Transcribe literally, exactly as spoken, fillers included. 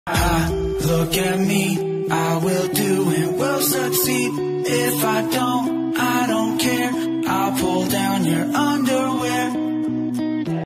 Ah, look at me, I will do and will succeed. If I don't, I don't care, I'll pull down your underwear.